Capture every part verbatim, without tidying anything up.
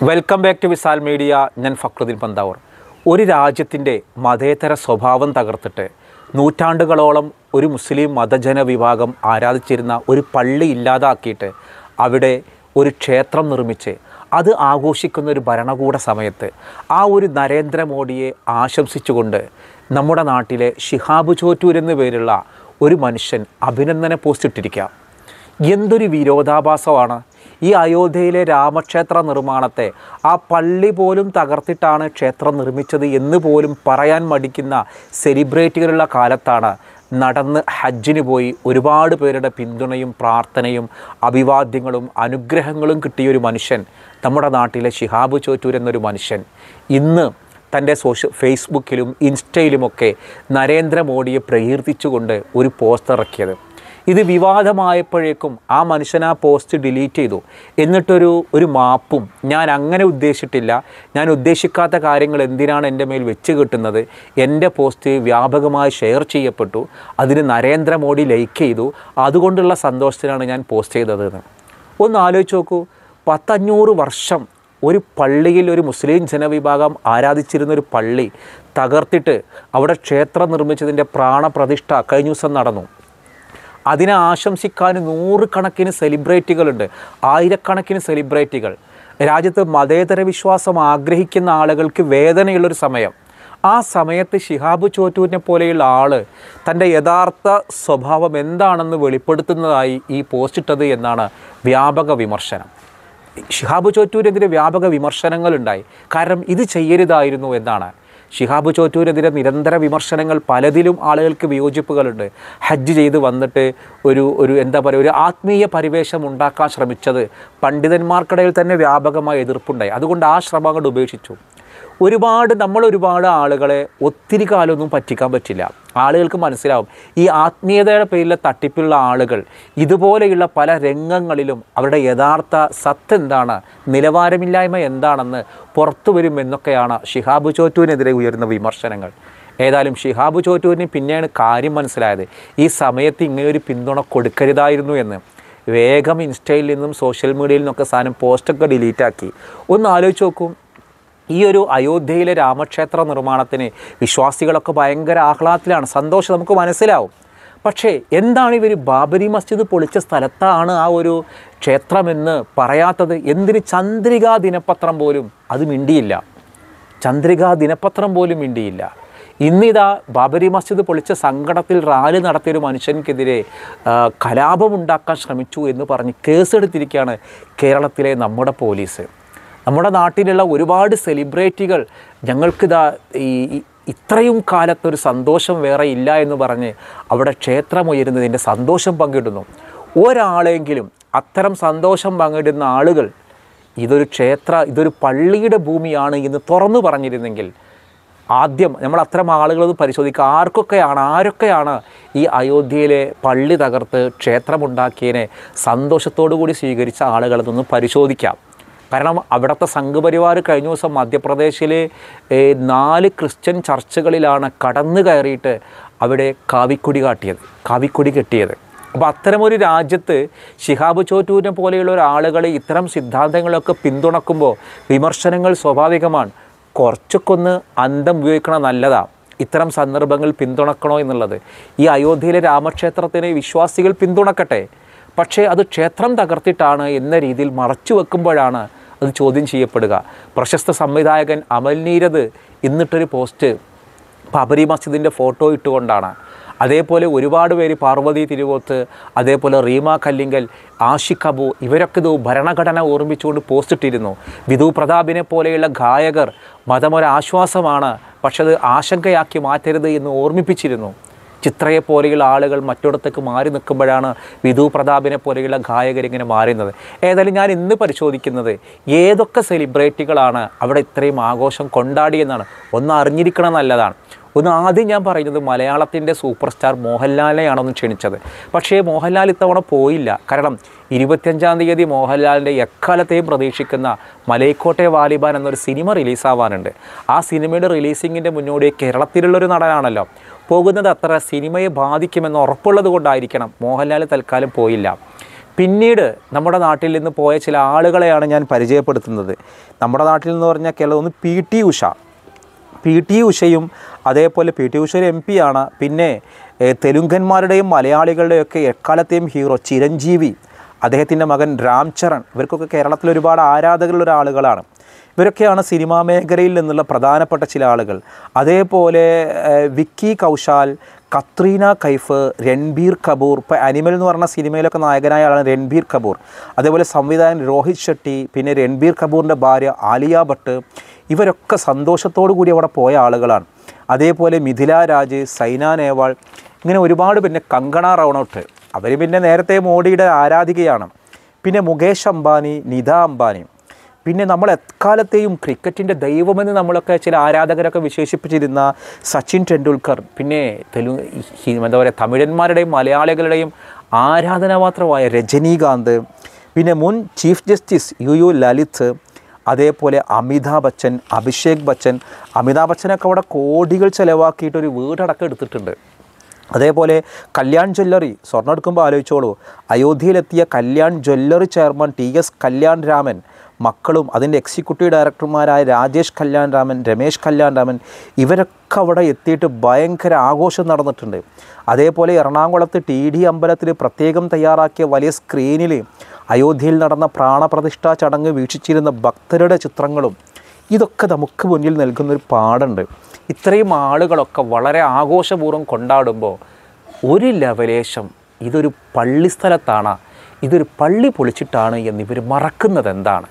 Welcome back to Visal media. ഞാൻ ഫക്രുദ്ദീൻ പന്താവൂർ. ഒരു രാജ്യത്തിൻ്റെ മതേതര സ്വഭാവം തകർത്തിട്ട് നൂറ്റാണ്ടുകളോളം ഒരു മുസ്ലിം മതജന വിഭാഗം ആരാധിച്ചിരുന്ന ഒരു പള്ളി ഇല്ലാതാക്കിയിട്ട് അവിടെ ഒരു ക്ഷേത്രം നിർമ്മിച്ച് അത് ആഘോഷിക്കുന്ന ഒരു ഭരണകൂട സമയത്ത് ആ ഒരു നരേന്ദ്രമോദിയെ ആശംസിച്ചുകൊണ്ട് നമ്മുടെ നാട്ടിലെ ഷിഹാബ് ചോറ്റൂർ എന്നു പേരുള്ള ഒരു മനുഷ്യൻ അഭിനന്ദന പോസ്റ്റ് ഇട്ടിരിക്കുക. എന്തൊരു വിരോധാഭാസമാണ്! ഈ അയോധ്യയിലെ രാമക്ഷേത്ര നിർമ്മാണത്തെ ആ പള്ളി പോലും തകർത്തിട്ടാണ് ക്ഷേത്രം നിർമ്മിച്ചത് എന്ന് പോലും പറയാൻ മടിക്കുന്ന സെലിബ്രിറ്റികളുള്ള കാലത്താണ് നടന്ന് ഹജ്ജിന് പോയി ഒരുപാട് പേരുടെ പിന്തുണയും പ്രാർത്ഥനയും അഭിവാദ്യങ്ങളും അനുഗ്രഹങ്ങളും കിട്ടിയൊരു മനുഷ്യൻ, നമ്മുടെ നാട്ടിലെ ഷിഹാബ് ചോറ്റൂർ എന്നൊരു മനുഷ്യൻ ഇന്ന് തൻ്റെ സോഷ്യൽ ഫേസ്ബുക്കിലും ഇൻസ്റ്റയിലുമൊക്കെ നരേന്ദ്രമോദിയെ പ്രകീർത്തിച്ചുകൊണ്ട് ഒരു പോസ്റ്റ് ഇറക്കിയത്. ഇത് വിവാദമായപ്പോഴേക്കും ആ മനുഷ്യൻ ആ പോസ്റ്റ് ഡിലീറ്റ് ചെയ്തു. എന്നിട്ടൊരു ഒരു മാപ്പും, ഞാൻ അങ്ങനെ ഉദ്ദേശിച്ചിട്ടില്ല, ഞാൻ ഉദ്ദേശിക്കാത്ത കാര്യങ്ങൾ എന്തിനാണ് എൻ്റെ മേൽ വെച്ച് കിട്ടുന്നത്, എൻ്റെ പോസ്റ്റ് വ്യാപകമായി ഷെയർ ചെയ്യപ്പെട്ടു, അതിന് നരേന്ദ്രമോദി ലൈക്ക് ചെയ്തു, അതുകൊണ്ടുള്ള സന്തോഷത്തിലാണ് ഞാൻ പോസ്റ്റ് ചെയ്തതെന്ന്. ഒന്ന് ആലോചിച്ച് നോക്കൂ. പത്തഞ്ഞൂറ് വർഷം ഒരു പള്ളിയിൽ ഒരു മുസ്ലിം ജനവിഭാഗം ആരാധിച്ചിരുന്നൊരു പള്ളി തകർത്തിട്ട് അവിടെ ക്ഷേത്രം നിർമ്മിച്ചതിൻ്റെ പ്രാണപ്രതിഷ്ഠ കഴിഞ്ഞ ദിവസം നടന്നു. അതിനെ ആശംസിക്കാൻ നൂറുകണക്കിന് സെലിബ്രിറ്റികളുണ്ട്, ആയിരക്കണക്കിന് സെലിബ്രിറ്റികൾ. രാജ്യത്ത് മതേതര വിശ്വാസം ആഗ്രഹിക്കുന്ന ആളുകൾക്ക് വേദനയുള്ളൊരു സമയം. ആ സമയത്ത് ഷിഹാബ് ചോറ്റൂരിനെ പോലെയുള്ള ആൾ തൻ്റെ യഥാർത്ഥ സ്വഭാവം എന്താണെന്ന് വെളിപ്പെടുത്തുന്നതായി ഈ പോസ്റ്റ് ഇട്ടത് എന്നാണ് വ്യാപക വിമർശനം. ഷിഹാബ് ചോറ്റൂരിനെതിരെ വ്യാപക വിമർശനങ്ങളുണ്ടായി. കാരണം ഇത് ചെയ്യരുതായിരുന്നു എന്നാണ്. ഷിഹാബ് ചോറ്റൂരിനെതിരെ നിരന്തര വിമർശനങ്ങൾ, പലതിലും ആളുകൾക്ക് വിയോജിപ്പുകളുണ്ട്. ഹജ്ജ് ചെയ്ത് വന്നിട്ട് ഒരു ഒരു എന്താ പറയുക ഒരു ആത്മീയ പരിവേഷം ഉണ്ടാക്കാൻ ശ്രമിച്ചത് പണ്ഡിതന്മാർക്കിടയിൽ തന്നെ വ്യാപകമായ എതിർപ്പുണ്ടായി. അതുകൊണ്ട് ആ ശ്രമം അങ്ങോട്ട് ഉപേക്ഷിച്ചു. ഒരുപാട് നമ്മൾ ഒരുപാട് ആളുകളെ ഒത്തിരി കാലമൊന്നും പറ്റിക്കാൻ പറ്റില്ല. ആളുകൾക്ക് മനസ്സിലാവും ഈ ആത്മീയതയുടെ പേരിലെ തട്ടിപ്പുള്ള ആളുകൾ ഇതുപോലെയുള്ള പല രംഗങ്ങളിലും അവരുടെ യഥാർത്ഥ സത്ത് എന്താണ്, നിലവാരമില്ലായ്മ എന്താണെന്ന് പുറത്തു വരുമെന്നൊക്കെയാണ് ഷിഹാബ് ചോറ്റൂരിനെതിരെ ഉയർന്ന വിമർശനങ്ങൾ. ഏതായാലും ഷിഹാബ് ചോറ്റൂരിന് പിന്നെയാണ് കാര്യം മനസ്സിലായത്. ഈ സമയത്ത് ഇങ്ങനെയൊരു പിന്തുണ കൊടുക്കരുതായിരുന്നു എന്ന്. വേഗം ഇൻസ്റ്റയിൽ നിന്നും സോഷ്യൽ മീഡിയയിൽ നിന്നൊക്കെ സാധനം പോസ്റ്റൊക്കെ ഡിലീറ്റാക്കി. ഒന്ന് ആലോചിച്ച് നോക്കും. ഈ ഒരു അയോധ്യയിലെ രാമക്ഷേത്ര നിർമ്മാണത്തിന് വിശ്വാസികളൊക്കെ ഭയങ്കര ആഹ്ലാദത്തിലാണ്, സന്തോഷം നമുക്ക് മനസ്സിലാവും. പക്ഷേ എന്താണ് ഇവർ ബാബരി മസ്ജിദ് പൊളിച്ച സ്ഥലത്താണ് ആ ഒരു ക്ഷേത്രമെന്ന് പറയാത്തത്? എന്തിന് ചന്ദ്രികാ ദിനപത്രം പോലും അത് മിണ്ടിയില്ല. ചന്ദ്രികാ ദിനപത്രം പോലും മിണ്ടിയില്ല. ഇന്നിതാ ബാബരി മസ്ജിദ് പൊളിച്ച സങ്കടത്തിൽ റാലി നടത്തിയൊരു മനുഷ്യൻക്കെതിരെ കലാപമുണ്ടാക്കാൻ ശ്രമിച്ചു എന്ന് പറഞ്ഞ് കേസെടുത്തിരിക്കുകയാണ് കേരളത്തിലെ നമ്മുടെ പോലീസ്. നമ്മുടെ നാട്ടിലുള്ള ഒരുപാട് സെലിബ്രിറ്റികൾ ഞങ്ങൾക്കിതാ ഈ ഇത്രയും കാലത്തൊരു സന്തോഷം വേറെ ഇല്ല എന്ന് പറഞ്ഞ് അവിടെ ക്ഷേത്രം ഉയരുന്നതിൻ്റെ സന്തോഷം പങ്കിടുന്നു. ഒരാളെങ്കിലും അത്തരം സന്തോഷം പങ്കിടുന്ന ആളുകൾ ഇതൊരു ക്ഷേത്ര ഇതൊരു പള്ളിയുടെ ഭൂമിയാണ് എന്ന് തുറന്നു പറഞ്ഞിരുന്നെങ്കിൽ ആദ്യം നമ്മൾ അത്തരം ആളുകളൊന്നും പരിശോധിക്കുക. ആർക്കൊക്കെയാണ് ആരൊക്കെയാണ് ഈ അയോധ്യയിലെ പള്ളി തകർത്ത് ക്ഷേത്രമുണ്ടാക്കിയതിനെ സന്തോഷത്തോടു കൂടി സ്വീകരിച്ച ആളുകളെന്നൊന്ന് പരിശോധിക്കാം. കാരണം അവിടുത്തെ സംഘപരിവാർ കഴിഞ്ഞ ദിവസം മധ്യപ്രദേശിലെ നാല് ക്രിസ്ത്യൻ ചർച്ചുകളിലാണ് കടന്നു കയറിയിട്ട് അവിടെ കാവിക്കൊടി കാട്ടിയത് കാവിക്കൊടി കെട്ടിയത്. അപ്പോൾ അത്തരമൊരു രാജ്യത്ത് ഷിഹാബ് ചോറ്റൂരിനെ പോലെയുള്ള ഒരാളുകൾ ഇത്തരം സിദ്ധാന്തങ്ങളൊക്കെ പിന്തുണക്കുമ്പോൾ വിമർശനങ്ങൾ സ്വാഭാവികമാണ്. കുറച്ചൊക്കെ ഒന്ന് അന്തം ഉപയോഗിക്കണം, നല്ലതാണ്. ഇത്തരം സന്ദർഭങ്ങൾ പിന്തുണക്കണോ എന്നുള്ളത്. ഈ അയോധ്യയിലെ രാമക്ഷേത്രത്തിനെ വിശ്വാസികൾ പിന്തുണക്കട്ടെ, പക്ഷേ അത് ക്ഷേത്രം തകർത്തിട്ടാണ് എന്ന രീതിയിൽ മറച്ചു വെക്കുമ്പോഴാണ് അത് ചോദ്യം ചെയ്യപ്പെടുക. പ്രശസ്ത സംവിധായകൻ അമൽ നീരദ് ഇന്നിട്ടൊരു പോസ്റ്റ് ബാബരി മസ്ജിദിൻ്റെ ഫോട്ടോ ഇട്ടുകൊണ്ടാണ്. അതേപോലെ ഒരുപാട് പേര്, പാർവതി തിരുവോത്ത്, അതേപോലെ റീമ കല്ലിങ്കൽ, ആഷിഖ് അബു, ഇവരൊക്കെ ഇത് ഭരണഘടന ഓർമ്മിച്ചുകൊണ്ട് പോസ്റ്റ് ഇട്ടിരുന്നു. വിധു പ്രതാപിനെ പോലെയുള്ള ഗായകർ മതമൊരാശ്വാസമാണ്, പക്ഷെ അത് ആശങ്കയാക്കി മാറ്റരുത് എന്ന് ഓർമ്മിപ്പിച്ചിരുന്നു. ചിത്രയെ പോലെയുള്ള ആളുകൾ മറ്റിടത്തേക്ക് മാറി നിൽക്കുമ്പോഴാണ് വിധു പ്രതാപിനെ പോലെയുള്ള ഗായകരിങ്ങനെ മാറുന്നത്. ഏതായാലും ഞാൻ ഇന്ന് പരിശോധിക്കുന്നത് ഏതൊക്കെ സെലിബ്രിറ്റികളാണ് അവിടെ ഇത്രയും ആഘോഷം കൊണ്ടാടിയെന്നാണ്. ഒന്ന് അറിഞ്ഞിരിക്കണം, നല്ലതാണ്. ഒന്ന് ആദ്യം ഞാൻ പറയുന്നത് മലയാളത്തിൻ്റെ സൂപ്പർ സ്റ്റാർ മോഹൻലാലിനെയാണൊന്ന് ക്ഷണിച്ചത്. പക്ഷേ മോഹൻലാൽ ഇത്തവണ പോയില്ല. കാരണം ഇരുപത്തിയഞ്ചാം തീയതി മോഹൻലാലിൻ്റെ എക്കാലത്തെയും പ്രതീക്ഷിക്കുന്ന മലൈക്കോട്ടെ വാലിബാൻ എന്നൊരു സിനിമ റിലീസാവാനുണ്ട്. ആ സിനിമയുടെ റിലീസിങ്ങിൻ്റെ മുന്നോടി കേരളത്തിലുള്ളൊരു നടനാണല്ലോ. പോകുന്നത് അത്ര സിനിമയെ ബാധിക്കുമെന്ന് ഉറപ്പുള്ളത് കൊണ്ടായിരിക്കണം മോഹൻലാൽ തൽക്കാലം പോയില്ല. പിന്നീട് നമ്മുടെ നാട്ടിൽ നിന്ന് പോയ ചില ആളുകളെയാണ് ഞാൻ പരിചയപ്പെടുത്തുന്നത്. നമ്മുടെ നാട്ടിൽ നിന്ന് പറഞ്ഞാൽ Keralam P T Usha P T ഉഷയും അതേപോലെ പി ടി ഉഷ ഒരു എം പി ആണ്. പിന്നെ തെലുങ്കന്മാരുടെയും മലയാളികളുടെയൊക്കെ എക്കാലത്തെയും ഹീറോ ചിരഞ്ജീവി, അദ്ദേഹത്തിൻ്റെ മകൻ രാംചരൺ, ഇവർക്കൊക്കെ കേരളത്തിൽ ഒരുപാട് ആരാധകരുള്ള ആളുകളാണ്. ഇവരൊക്കെയാണ് സിനിമാ മേഖലയിൽ നിന്നുള്ള പ്രധാനപ്പെട്ട ചില ആളുകൾ. അതേപോലെ വിക്കി കൗശാൽ, കത്രീന കൈഫ്, രൺബീർ കപൂർ, ഇപ്പോൾ അനിമൽ എന്ന് പറഞ്ഞ സിനിമയിലൊക്കെ നായകനായ ആളാണ് രൺബീർ കപൂർ. അതേപോലെ സംവിധായകൻ രോഹിത് ഷെട്ടി, പിന്നെ രൺബീർ കപൂറിൻ്റെ ഭാര്യ ആലിയ ഭട്ട്, ഇവരൊക്കെ സന്തോഷത്തോടു കൂടി അവിടെ പോയ ആളുകളാണ്. അതേപോലെ മിഥില രാജ്, സൈന നേവാൾ, ഇങ്ങനെ ഒരുപാട്. പിന്നെ കങ്കണ റൗണൌട്ട്, അവർ പിന്നെ നേരത്തെ മോഡിയുടെ ആരാധികയാണ്. പിന്നെ മുകേഷ് അംബാനി, നിത അംബാനി, പിന്നെ നമ്മൾ എക്കാലത്തെയും ക്രിക്കറ്റിൻ്റെ ദൈവമെന്ന് നമ്മളൊക്കെ ചില ആരാധകരൊക്കെ വിശേഷിപ്പിച്ചിരുന്ന സച്ചിൻ ടെണ്ടുൽക്കർ, പിന്നെ തെലുങ്ക് എന്താ പറയുക തമിഴന്മാരുടെയും മലയാളികളുടെയും ആരാധനാപാത്രമായ രജനീകാന്ത്, പിന്നെ മുൻ chief justice U U Lalit, അതേപോലെ അമിതാഭ് ബച്ചൻ, അഭിഷേക് ബച്ചൻ. അമിതാഭ് ബച്ചനൊക്കെ അവിടെ കോടികൾ ചിലവാക്കിയിട്ടൊരു വീടടക്കം എടുത്തിട്ടുണ്ട്. അതേപോലെ കല്യാൺ ജ്വല്ലറി, സ്വർണ്ണം എടുക്കുമ്പോൾ ആലോചിച്ചോളൂ, അയോധ്യയിലെത്തിയ Kalyan jewellery chairman T S Kalyan Raman, മക്കളും അതിൻ്റെ എക്സിക്യൂട്ടീവ് ഡയറക്ടർമാരായ രാജേഷ് കല്യാൺ രാമൻ, രമേശ് കല്യാൺ രാമൻ, ഇവരൊക്കെ അവിടെ എത്തിയിട്ട് ഭയങ്കര ആഘോഷം നടന്നിട്ടുണ്ട്. അതേപോലെ എറണാകുളത്ത് ടി ഡി അമ്പലത്തിൽ പ്രത്യേകം തയ്യാറാക്കിയ വലിയ സ്ക്രീനിൽ അയോധ്യയിൽ നടന്ന പ്രാണപ്രതിഷ്ഠാ ചടങ്ങ് വീക്ഷിച്ചിരുന്ന ഭക്തരുടെ ചിത്രങ്ങളും ഇതൊക്കെ നമുക്ക് മുന്നിൽ നൽകുന്നൊരു പാടുണ്ട്. ഇത്രയും ആളുകളൊക്കെ വളരെ ആഘോഷപൂർവ്വം കൊണ്ടാടുമ്പോൾ ഒരു ലവലേശം ഇതൊരു പള്ളിസ്ഥലത്താണ്, ഇതൊരു പള്ളി പൊളിച്ചിട്ടാണ് എന്നിവർ മറക്കുന്നത് എന്താണ്?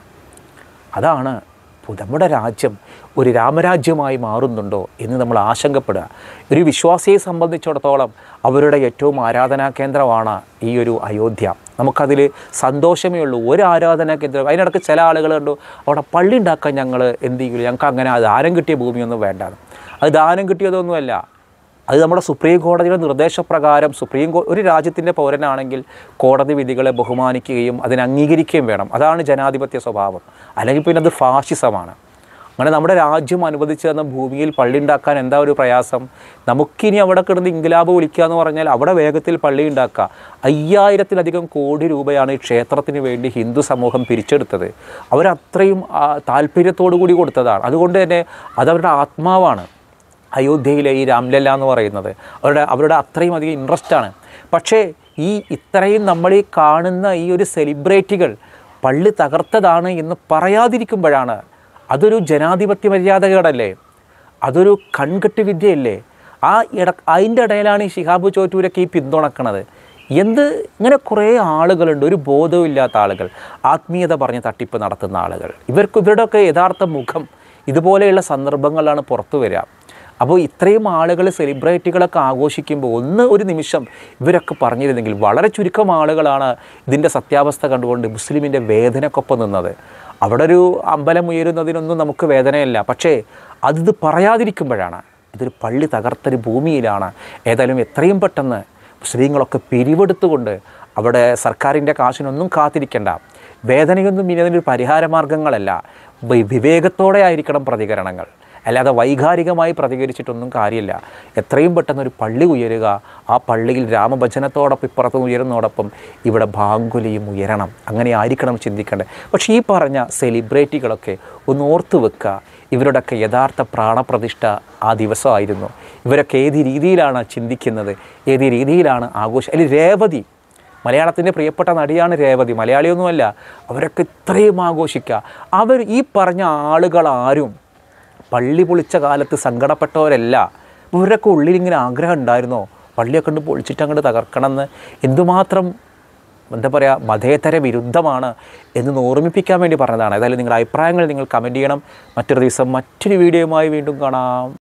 അതാണ് നമ്മുടെ രാജ്യം ഒരു രാമരാജ്യമായി മാറുന്നുണ്ടോ എന്ന് നമ്മൾ ആശങ്കപ്പെടുക. ഒരു വിശ്വാസിയെ സംബന്ധിച്ചിടത്തോളം അവരുടെ ഏറ്റവും ആരാധനാ കേന്ദ്രമാണ് ഈ ഒരു അയോധ്യ. നമുക്കതിൽ സന്തോഷമേ ഉള്ളൂ. ഒരു ആരാധനാ കേന്ദ്രം, അതിനിടയ്ക്ക് ചില ആളുകൾ കണ്ടു അവിടെ പള്ളി ഉണ്ടാക്കാൻ ഞങ്ങൾ എന്ത് ചെയ്യില്ല, ഞങ്ങൾക്ക് അങ്ങനെ ദാനം കിട്ടിയ ഭൂമിയൊന്നും വേണ്ട. അത് ദാനം കിട്ടിയതൊന്നുമല്ല, അത് നമ്മുടെ സുപ്രീം കോടതിയുടെ നിർദ്ദേശപ്രകാരം സുപ്രീം കോ ഒരു രാജ്യത്തിൻ്റെ പൗരനാണെങ്കിൽ കോടതി വിധികളെ ബഹുമാനിക്കുകയും അതിനെ അംഗീകരിക്കുകയും വേണം. അതാണ് ജനാധിപത്യ സ്വഭാവം. അല്ലെങ്കിൽ പിന്നെ അത് ഫാഷിസമാണ്. അങ്ങനെ നമ്മുടെ രാജ്യം അനുവദിച്ചു തന്ന ഭൂമിയിൽ പള്ളി ഉണ്ടാക്കാൻ എന്താ ഒരു പ്രയാസം? നമുക്കിനി അവിടെ കിടന്ന് ഇൻക്ലാബ് വിളിക്കുക എന്ന് പറഞ്ഞാൽ അവിടെ വേഗത്തിൽ പള്ളി ഉണ്ടാക്കുക. അയ്യായിരത്തിലധികം കോടി രൂപയാണ് ഈ ക്ഷേത്രത്തിന് വേണ്ടി ഹിന്ദു സമൂഹം പിരിച്ചെടുത്തത്. അവരത്രയും താല്പര്യത്തോടു കൂടി കൊടുത്തതാണ്. അതുകൊണ്ട് തന്നെ അതവരുടെ ആത്മാവാണ് അയോധ്യയിലെ ഈ രാംലല്ല എന്ന് പറയുന്നത്. അവരുടെ അവരുടെ അത്രയും അധികം ഇൻട്രസ്റ്റാണ്. പക്ഷേ ഈ ഇത്രയും നമ്മൾ ഈ കാണുന്ന ഈ ഒരു സെലിബ്രിറ്റികൾ പള്ളി തകർത്തതാണ് എന്ന് പറയാതിരിക്കുമ്പോഴാണ് അതൊരു ജനാധിപത്യ മര്യാദകേടല്ലേ, അതൊരു കൺകെട്ട് വിദ്യയല്ലേ? ആ ഇട അതിൻ്റെ ഇടയിലാണ് ഈ ശിഹാബ് ചോറ്റൂരൊക്കെ ഈ പിന്തുണക്കണത്. എന്ത് ഇങ്ങനെ കുറേ ആളുകളുണ്ട്, ഒരു ബോധവും ഇല്ലാത്ത ആളുകൾ, ആത്മീയത പറഞ്ഞ് തട്ടിപ്പ് നടത്തുന്ന ആളുകൾ. ഇവർക്ക് ഇവരുടെയൊക്കെ യഥാർത്ഥ മുഖം ഇതുപോലെയുള്ള സന്ദർഭങ്ങളിലാണ് പുറത്തു വരിക. അപ്പോൾ ഇത്രയും ആളുകൾ സെലിബ്രിറ്റികളൊക്കെ ആഘോഷിക്കുമ്പോൾ ഒന്ന് ഒരു നിമിഷം ഇവരൊക്കെ പറഞ്ഞിരുന്നെങ്കിൽ, വളരെ ചുരുക്കം ആളുകളാണ് ഇതിൻ്റെ സത്യാവസ്ഥ കണ്ടുകൊണ്ട് മുസ്ലിമിൻ്റെ വേദനക്കൊപ്പം നിന്നത്. അവിടെ ഒരു അമ്പലം ഉയരുന്നതിനൊന്നും നമുക്ക് വേദനയല്ല, പക്ഷേ അത് പറയാതിരിക്കുമ്പോഴാണ് ഇതൊരു പള്ളി തകർത്തൊരു ഭൂമിയിലാണ്. ഏതായാലും എത്രയും പെട്ടെന്ന് മുസ്ലിങ്ങളൊക്കെ പിരിവെടുത്തുകൊണ്ട് അവിടെ സർക്കാരിൻ്റെ കാശിനൊന്നും കാത്തിരിക്കേണ്ട, വേദനയൊന്നും ഇനി അതിനൊരു പരിഹാരമാർഗ്ഗങ്ങളല്ല, വിവേകത്തോടെ ആയിരിക്കണം പ്രതികരണങ്ങൾ, അല്ലാതെ വൈകാരികമായി പ്രതികരിച്ചിട്ടൊന്നും കാര്യമില്ല. എത്രയും പെട്ടെന്ന് ഒരു പള്ളി ഉയരുക, ആ പള്ളിയിൽ രാമഭജനത്തോടൊപ്പം ഇപ്പുറത്തും ഉയരുന്നതോടൊപ്പം ഇവിടെ ബാങ്കുലിയും ഉയരണം. അങ്ങനെ ആയിരിക്കണം ചിന്തിക്കേണ്ടത്. പക്ഷേ ഈ പറഞ്ഞ സെലിബ്രിറ്റികളൊക്കെ ഒന്ന് ഓർത്തു വെക്കുക, ഇവരുടെയൊക്കെ യഥാർത്ഥ പ്രാണപ്രതിഷ്ഠ ആ ദിവസമായിരുന്നു. ഇവരൊക്കെ ഏത് രീതിയിലാണ് ചിന്തിക്കുന്നത്, ഏത് രീതിയിലാണ് ആഘോഷം. അല്ലെങ്കിൽ രേവതി, മലയാളത്തിൻ്റെ പ്രിയപ്പെട്ട നടിയാണ് രേവതി, മലയാളിയൊന്നുമല്ല. അവരൊക്കെ ഇത്രയും ആഘോഷിക്കുക. അവർ ഈ പറഞ്ഞ ആളുകളാരും പള്ളി പൊളിച്ച കാലത്ത് സങ്കടപ്പെട്ടവരല്ല. ഇവരൊക്കെ ഉള്ളിലിങ്ങനെ ആഗ്രഹം ഉണ്ടായിരുന്നോ പള്ളിയൊക്കെ കൊണ്ട് പൊളിച്ചിട്ട് അങ്ങോട്ട് തകർക്കണമെന്ന്? എന്തുമാത്രം എന്താ പറയുക മതേതര വിരുദ്ധമാണ് എന്ന് ഓർമ്മിപ്പിക്കാൻ വേണ്ടി പറഞ്ഞതാണ്. ഏതായാലും നിങ്ങളുടെ അഭിപ്രായങ്ങൾ നിങ്ങൾ കമൻറ്റ് ചെയ്യണം. മറ്റൊരു ദിവസം മറ്റൊരു വീഡിയോയുമായി വീണ്ടും കാണാം.